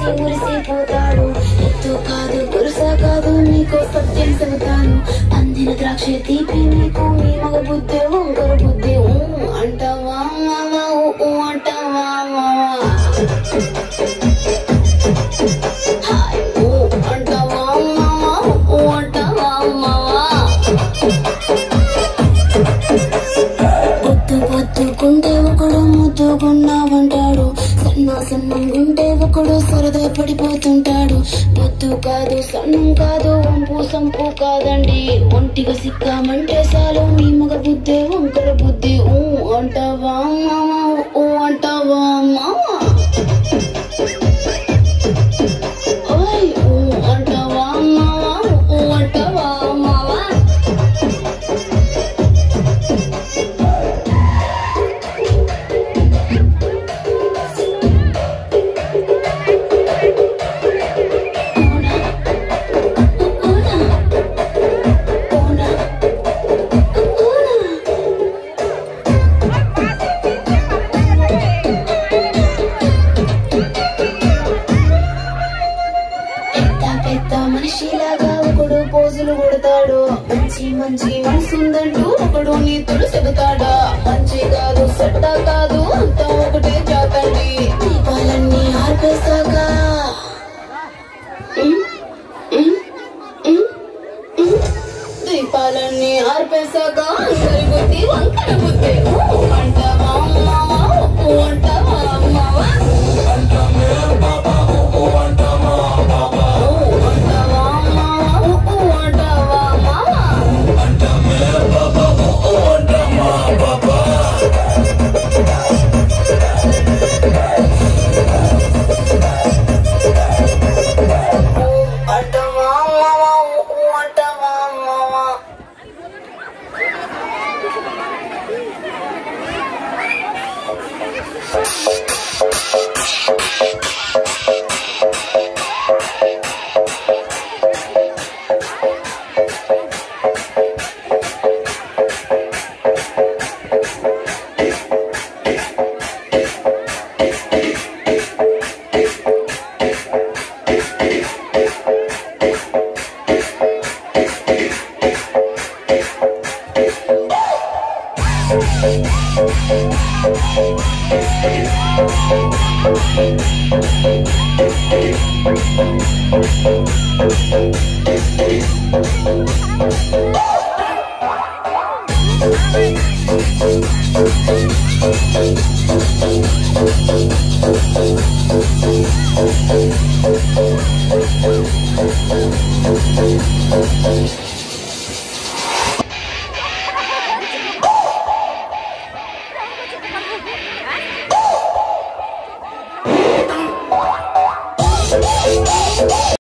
మురిసిపోతాడు. ఎత్తు కాదు పురుష కాదు నీకో సత్యం చెబుతాను. అందిన ద్రాక్ష తీపి నీకు మీ మగ బుద్ధి వంకర బుద్ధి. అంటావా మావా అంటావా మావా అంటావా మావా అంటావా మావా. పొద్దుకుంటే ఒకడు ముద్దుకున్నావంటాడు. సన్నం గుంటే ఒకడు సరదా పడిపోతుంటాడు. పొద్దు కాదు సన్నం కాదు వంపు సంపు కాదండి. ఒంటిగా సిక్కామంటే చాలు నీ మగ బుద్ధి వంకర బుద్ధి. అంటావా మావా అంటావా మావా అంటావా మావా అంటావా మావా. మనిషిలాగా ఒకడు పోజులు కొడతాడు. మంచి మంచి మనసుందంటూ ఒకడు నీతులు చెబుతాడా. మంచి కాదు సట్ట కాదు అంతా ఒకటే జాతండి. దీపాలన్నీ ఆర్పేశాక దీపాలన్నీ ఆర్పేశాక అందరి బుద్ధి వంకర బుద్ధి. అంటావా మావా అంటావా మావా